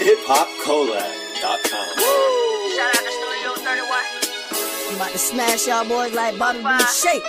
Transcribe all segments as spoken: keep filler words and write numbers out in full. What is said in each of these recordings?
hip hop collab dot com. Shout out to Studio thirty-one. I'm about to smash y'all boys like Bobby B. Shake.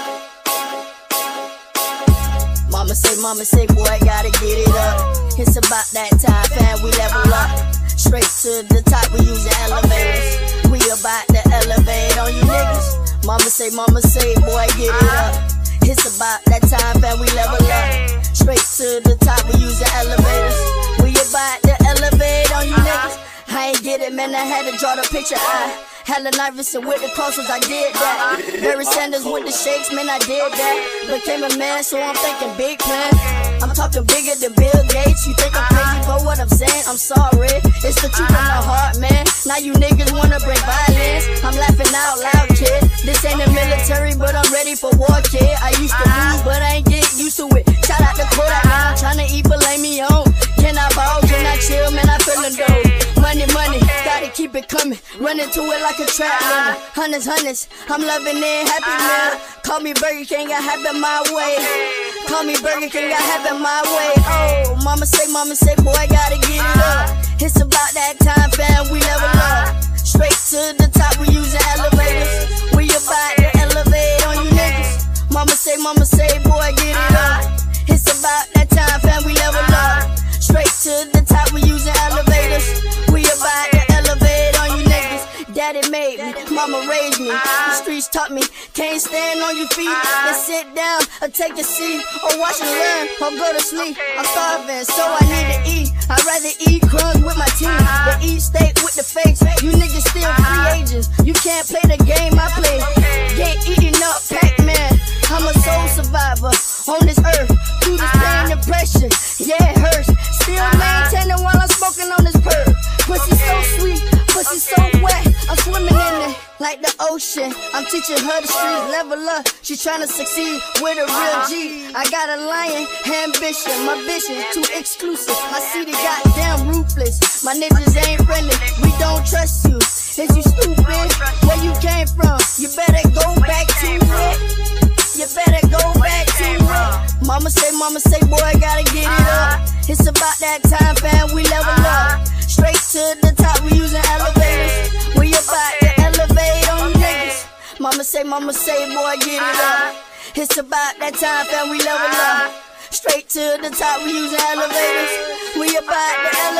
Mama say, mama say, boy, gotta get it up. It's about that time, fam, we level up. Straight to the top, we use the elevators. We about to elevate on you niggas. Mama say, mama say, boy, get it up. It's about that time, fam, we level up. Straight to the top, we use the elevators. We about to elevate on you niggas. I ain't get it, man, I had to draw the picture. I hella nervous and with the crosswords, I did that. Barry Sanders with the shakes, man, I did that. Became a man, so I'm thinking big plan. I'm talking bigger than Bill Gates. You think I'm crazy for what I'm saying? I'm sorry. It's the truth in my heart, man. Now you niggas wanna bring violence. I'm laughing out loud, kid. This ain't the military, but I'm ready for war, kid. I used to lose, but I ain't get used to it. Shout out to Kodak, man. I'm tryna eat, but lay me on. Can I ball? Can I chill? Man, I feelin' dope. Money, money, gotta keep it coming. Running to it like a trap runner. Hundreds, hundreds, I'm loving it, happy man. Call me Burger King, I have it my way. Call me Burger King, I have it my way. Oh, mama say, mama say, boy, gotta get it up. It's about that time, fam, we level up. Straight to the top, we using elevators. We about to elevate on you niggas. Mama say, mama say, boy, get it up. It's about that time, fam, we level up. Straight to the top, we using elevators. We about to elevate on you niggas. Daddy made me, mama raised me. The streets taught me, can't stand on your feet. Then sit down or take a seat, or watch and learn, or go to sleep. I'm starving, so I need to eat. I'd rather eat crumbs with my team than eat steak with the fakes. You niggas still free agents. You can't play the game I play. Get eating up, Pac-Man. I'm a soul survivor on this earth. Through this pain and pressure, yeah, it hurts. Still maintaining while I'm smoking on this perk. Pussy so sweet, pussy so wet. I'm swimming in it like the ocean. I'm teaching her the streets, level up. She tryna succeed with a real G. I got a lion ambition, my vision too exclusive. My city goddamn ruthless. My niggas ain't friendly, we don't trust you. Is you stupid? Where you came from? You better go back to it. You better go back to it. Mama say, mama say, boy, gotta get it up. It's about that time, fam, we level up. Straight to the top, we using elevators. We about to elevate on you niggas. Mama say, mama say, boy, get it up. It's about that time, fam, we level up. Straight to the top, we using elevators. We about to elevate.